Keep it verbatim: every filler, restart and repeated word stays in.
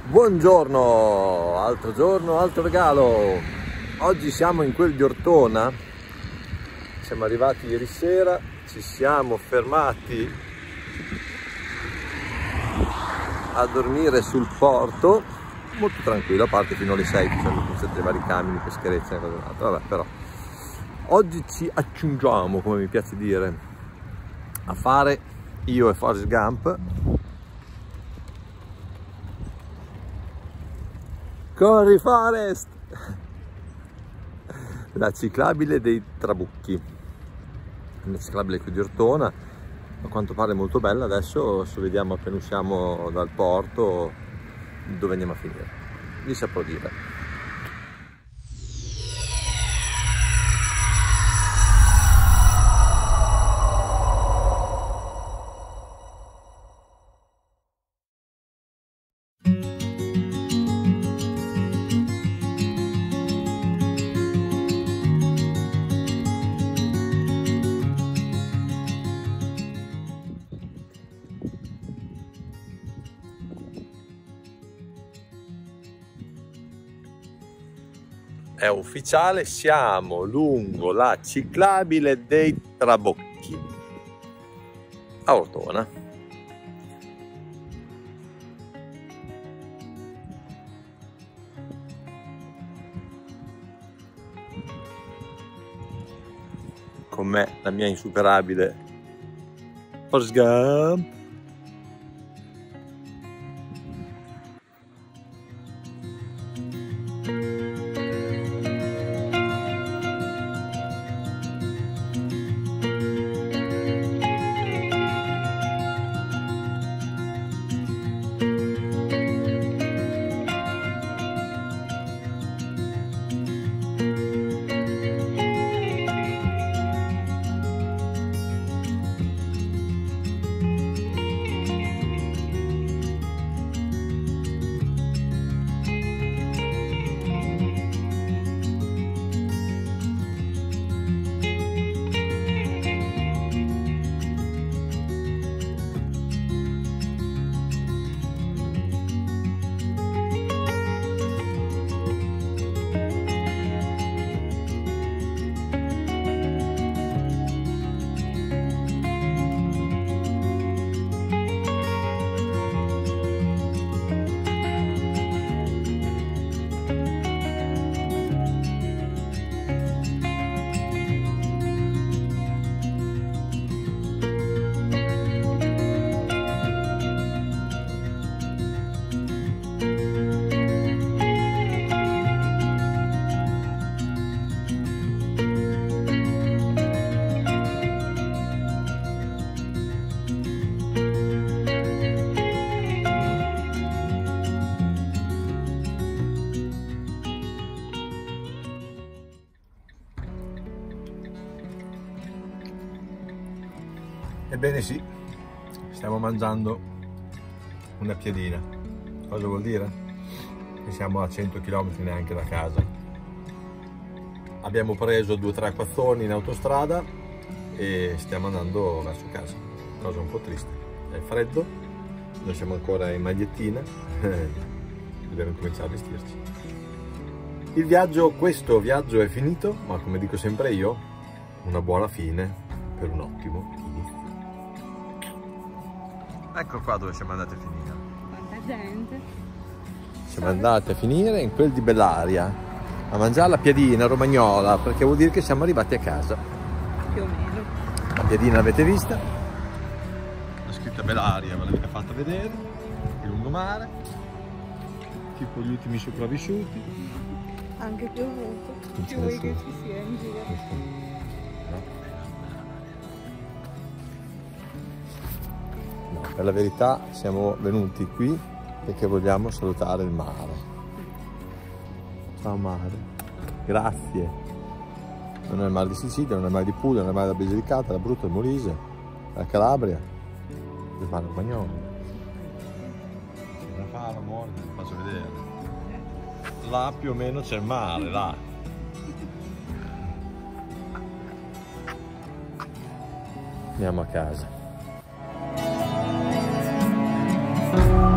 Buongiorno, altro giorno, altro regalo. Oggi siamo in quel di Ortona, siamo arrivati ieri sera, ci siamo fermati a dormire sul porto, molto tranquillo, a parte fino alle sei che sono cominciati i vari camion, pescherecce e cose altre. Vabbè, però oggi ci accingiamo, come mi piace dire, a fare io e Forrest Gump Corri Forest! La ciclabile dei Trabucchi, una ciclabile qui di Ortona, a quanto pare molto bella. Adesso se vediamo appena usciamo dal porto dove andiamo a finire, vi saprò dire. È ufficiale, siamo lungo la ciclabile dei Trabocchi a Ortona. Con me la mia insuperabile Forrest Gump. Ebbene sì, stiamo mangiando una piadina. Cosa vuol dire? Che siamo a cento chilometri neanche da casa. Abbiamo preso due o tre acquazzoni in autostrada e stiamo andando verso casa. Cosa un po' triste. È freddo, noi siamo ancora in magliettina, dobbiamo cominciare a vestirci. Il viaggio, questo viaggio è finito, ma come dico sempre io, una buona fine per un ottimo inizio. Ecco qua dove siamo andati a finire. Quanta gente. Siamo andati a finire in quel di Bellaria a mangiare la piadina romagnola, perché vuol dire che siamo arrivati a casa. Più o meno. La piadina l'avete vista? La scritta Bellaria ve l'avete fatta vedere. Il lungomare, tipo gli ultimi sopravvissuti. Anche piovuto. Non Che c'è vuoi che nessuno. ci sia in giro? No, per la verità siamo venuti qui perché vogliamo salutare il mare. Ciao mare, grazie. Non è il mare di Sicilia, non è il mare di Puglia, non è il mare della Basilicata, l'Abruzzo, il Molise, la Calabria, il mare romagnolo. Cosa fa l'amore? Ti faccio vedere. Là più o meno c'è il mare, là. Andiamo a casa.